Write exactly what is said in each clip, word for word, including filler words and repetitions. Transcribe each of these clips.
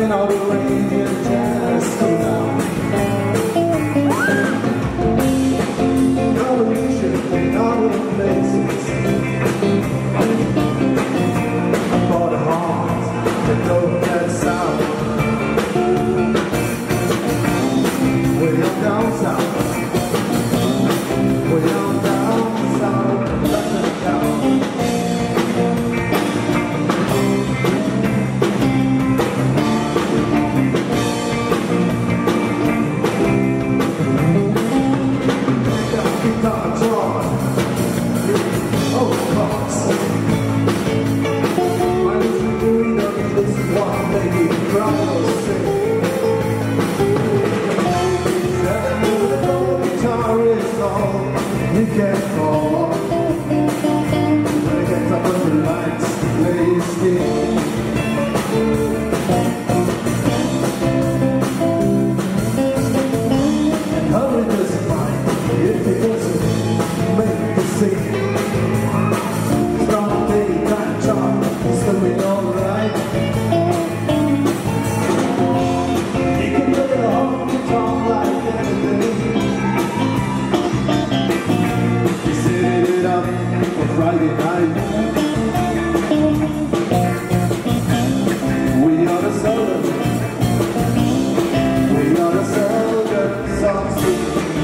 and all the rain is just come down. All the pictures and all the places, for the heart that goes that sound. Way on down south, way on down south, that's the town. You can't fall when it gets up under the lights, lay still. And hurry doesn't mind if it doesn't make the scene. Strong daytime charm is doing alright. You can play the honky tonk like anything. Friday night, we ought to sell them, we ought to sell them something.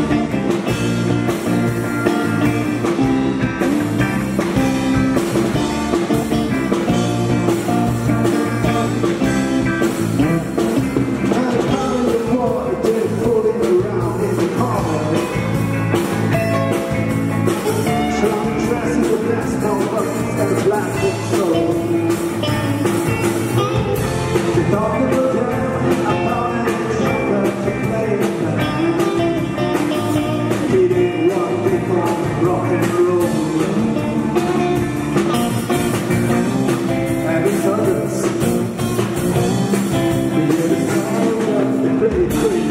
And the power of the water, they're floating around in the corner. That's no buckets and a plastic soul. The dog in the jam, I thought it was something to play with that. He didn't want people rock and roll. And it's others. We hear the sound of the great tree.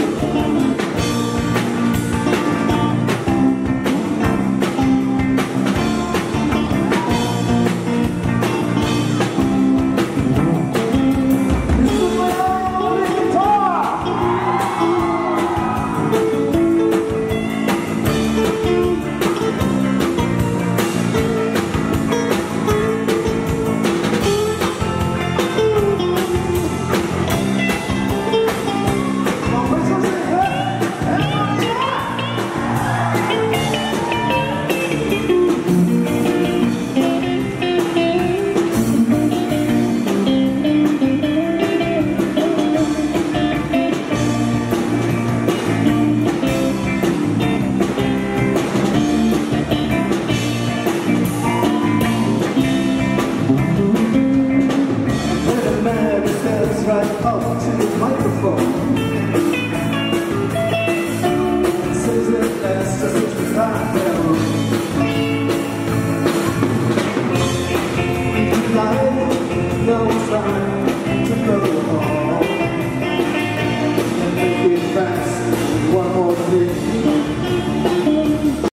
Right up to the microphone.